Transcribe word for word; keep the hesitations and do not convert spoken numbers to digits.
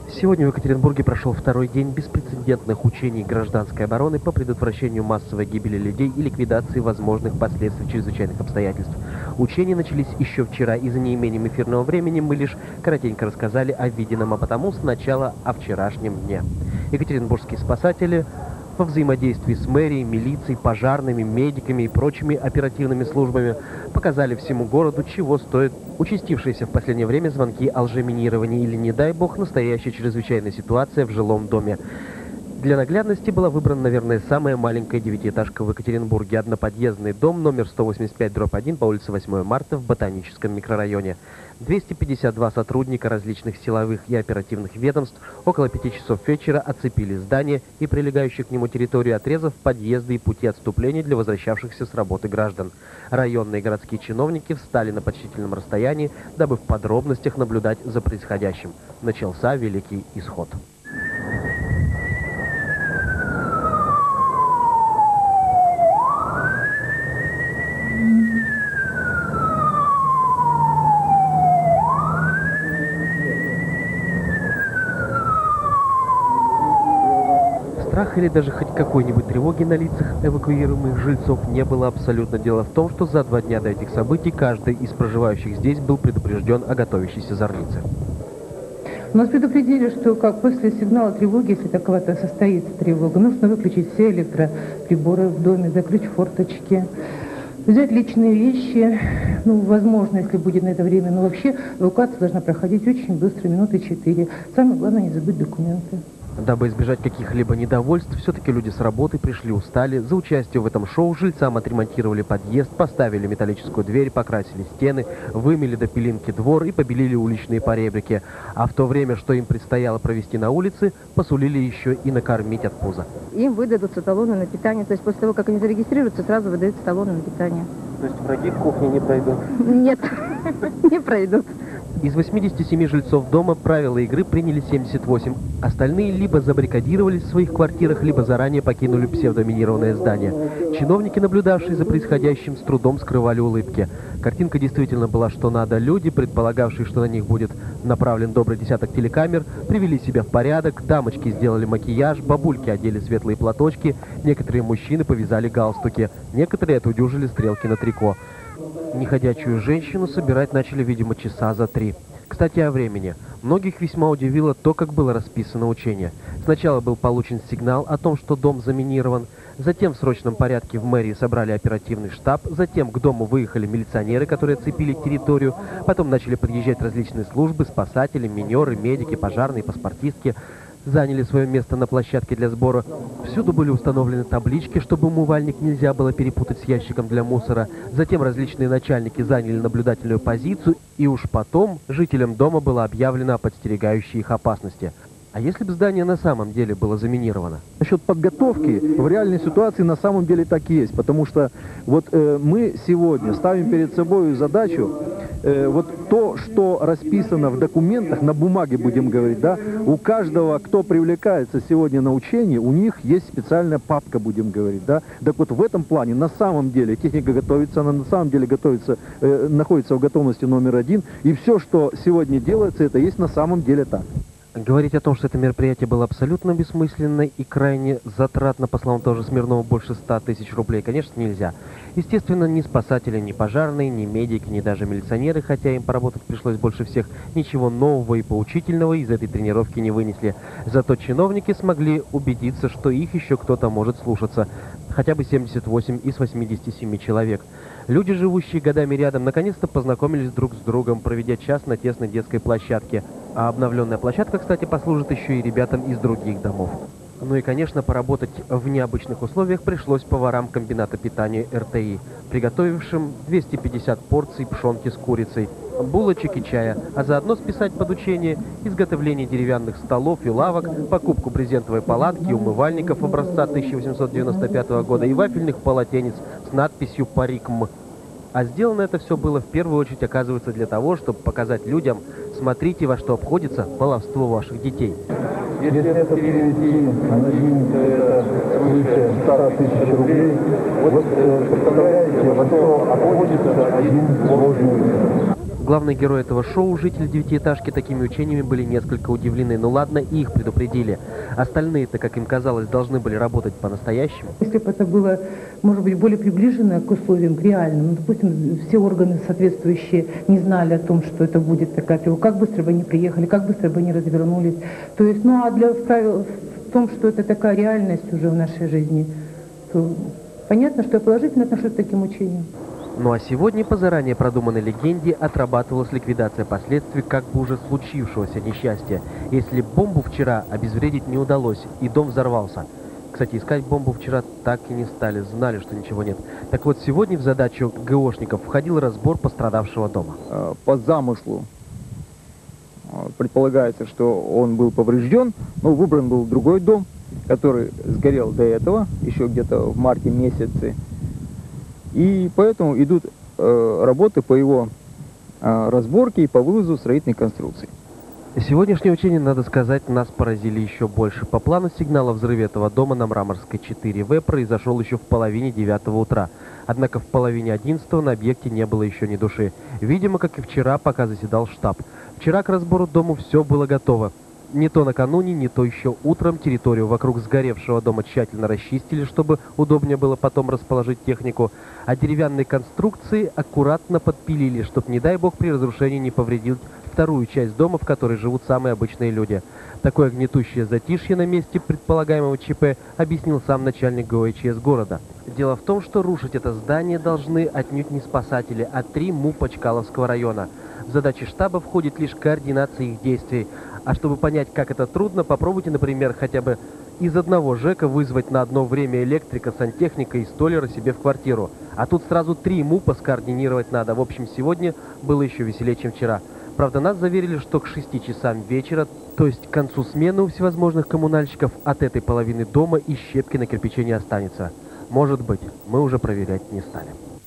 Сегодня в Екатеринбурге прошел второй день беспрецедентных учений гражданской обороны по предотвращению массовой гибели людей и ликвидации возможных последствий чрезвычайных обстоятельств. Учения начались еще вчера, и за неимением эфирного времени мы лишь коротенько рассказали о виденном, а потому сначала о вчерашнем дне. Екатеринбургские спасатели во взаимодействии с мэрией, милицией, пожарными, медиками и прочими оперативными службами показали всему городу, чего стоит участившиеся в последнее время звонки о лжеминировании или, не дай бог, настоящая чрезвычайная ситуация в жилом доме. Для наглядности была выбрана, наверное, самая маленькая девятиэтажка в Екатеринбурге. Одноподъездный дом номер сто восемьдесят пять дробь один по улице восьмое марта в Ботаническом микрорайоне. двести пятьдесят два сотрудника различных силовых и оперативных ведомств около пяти часов вечера оцепили здание и прилегающую к нему территорию, отрезав подъезды и пути отступления для возвращавшихся с работы граждан. Районные и городские чиновники встали на почтительном расстоянии, дабы в подробностях наблюдать за происходящим. Начался Великий Исход. Страха или даже хоть какой-нибудь тревоги на лицах эвакуируемых жильцов не было абсолютно. Дело в том, что за два дня до этих событий каждый из проживающих здесь был предупрежден о готовящейся зорнице. Нас предупредили, что как после сигнала тревоги, если таковато состоится тревога, нужно выключить все электроприборы в доме, закрыть форточки, взять личные вещи, ну, возможно, если будет на это время, но вообще эвакуация должна проходить очень быстро, минуты четыре. Самое главное, не забыть документы. Дабы избежать каких-либо недовольств, все-таки люди с работы пришли устали. За участие в этом шоу жильцам отремонтировали подъезд, поставили металлическую дверь, покрасили стены, вымели до пылинки двор и побелили уличные поребрики. А в то время, что им предстояло провести на улице, посулили еще и накормить от пуза. Им выдадутся талоны на питание, то есть после того, как они зарегистрируются, сразу выдаются талоны на питание. То есть враги в кухне не пройдут? Нет, не пройдут. Из восьмидесяти семи жильцов дома правила игры приняли семьдесят восемь. Остальные либо забаррикадировались в своих квартирах, либо заранее покинули псевдоминированное здание. Чиновники, наблюдавшие за происходящим, с трудом скрывали улыбки. Картинка действительно была что надо. Люди, предполагавшие, что на них будет направлен добрый десяток телекамер, привели себя в порядок, дамочки сделали макияж, бабульки одели светлые платочки, некоторые мужчины повязали галстуки, некоторые отудюжили стрелки на трико. Неходячую женщину собирать начали, видимо, часа за три. Кстати, о времени. Многих весьма удивило то, как было расписано учение. Сначала был получен сигнал о том, что дом заминирован. Затем в срочном порядке в мэрии собрали оперативный штаб. Затем к дому выехали милиционеры, которые оцепили территорию. Потом начали подъезжать различные службы, спасатели, минеры, медики, пожарные, паспортистки. Заняли свое место на площадке для сбора. Всюду были установлены таблички, чтобы умывальник нельзя было перепутать с ящиком для мусора. Затем различные начальники заняли наблюдательную позицию, и уж потом жителям дома было объявлено о подстерегающей их опасности. А если бы здание на самом деле было заминировано? Насчет подготовки в реальной ситуации на самом деле так и есть, потому что вот э, мы сегодня ставим перед собой задачу, э, вот то, что расписано в документах, на бумаге будем говорить, да, у каждого, кто привлекается сегодня на учение, у них есть специальная папка, будем говорить, да. Так вот в этом плане на самом деле техника готовится, она на самом деле готовится, э, находится в готовности номер один, и все, что сегодня делается, это есть на самом деле так. Говорить о том, что это мероприятие было абсолютно бессмысленно и крайне затратно, по словам того же Смирнова, больше ста тысяч рублей, конечно, нельзя. Естественно, ни спасатели, ни пожарные, ни медики, ни даже милиционеры, хотя им поработать пришлось больше всех, ничего нового и поучительного из этой тренировки не вынесли. Зато чиновники смогли убедиться, что их еще кто-то может слушаться. Хотя бы семьдесят восемь из восьмидесяти семи человек. Люди, живущие годами рядом, наконец-то познакомились друг с другом, проведя час на тесной детской площадке. А обновленная площадка, кстати, послужит еще и ребятам из других домов. Ну и, конечно, поработать в необычных условиях пришлось поварам комбината питания эр тэ и, приготовившим двести пятьдесят порций пшенки с курицей, булочек и чая, а заодно списать под учение изготовление деревянных столов и лавок, покупку брезентовой палатки, умывальников образца тысяча восемьсот девяносто пятого года и вафельных полотенец с надписью «Парикм». А сделано это все было в первую очередь, оказывается, для того, чтобы показать людям: смотрите, во что обходится баловство ваших детей. Если это перевести на деньги, то это свыше ста тысяч рублей. Вот представляете, во что обходится один сложный. Главные герои этого шоу, жители девятиэтажки, такими учениями были несколько удивлены. Ну ладно, их предупредили. Остальные-то, как им казалось, должны были работать по-настоящему. Если бы это было, может быть, более приближено к условиям, к реальным, ну, допустим, все органы соответствующие не знали о том, что это будет такая тревога, как быстро бы они приехали, как быстро бы они развернулись. То есть, ну а для правил в том, что это такая реальность уже в нашей жизни, то понятно, что я положительно отношусь к таким учениям. Ну а сегодня по заранее продуманной легенде отрабатывалась ликвидация последствий как бы уже случившегося несчастья. Если бомбу вчера обезвредить не удалось и дом взорвался. Кстати, искать бомбу вчера так и не стали, знали, что ничего нет. Так вот, сегодня в задачу ГОшников входил разбор пострадавшего дома. По замыслу предполагается, что он был поврежден, но выбран был другой дом, который сгорел до этого, еще где-то в марте месяце. И поэтому идут э, работы по его э, разборке и по вывозу строительной конструкции. Сегодняшнее учение, надо сказать, нас поразили еще больше. По плану сигнал о взрыве этого дома на Мраморской четыре вэ произошел еще в половине девятого утра. Однако в половине одиннадцатого на объекте не было еще ни души. Видимо, как и вчера, пока заседал штаб. Вчера к разбору дому все было готово. Не то накануне, не то еще утром территорию вокруг сгоревшего дома тщательно расчистили, чтобы удобнее было потом расположить технику, а деревянные конструкции аккуратно подпилили, чтобы, не дай бог, при разрушении не повредить вторую часть дома, в которой живут самые обычные люди. Такое гнетущее затишье на месте предполагаемого ЧП объяснил сам начальник ГОЭЧС города. Дело в том, что рушить это здание должны отнюдь не спасатели, а три МУПа Чкаловского района. В задачи штаба входит лишь координация их действий. А чтобы понять, как это трудно, попробуйте, например, хотя бы из одного ЖЭКа вызвать на одно время электрика, сантехника и столяра себе в квартиру. А тут сразу три МУПа скоординировать надо. В общем, сегодня было еще веселее, чем вчера. Правда, нас заверили, что к шести часам вечера, то есть к концу смены у всевозможных коммунальщиков, от этой половины дома и щепки на кирпиче не останется. Может быть, мы уже проверять не стали.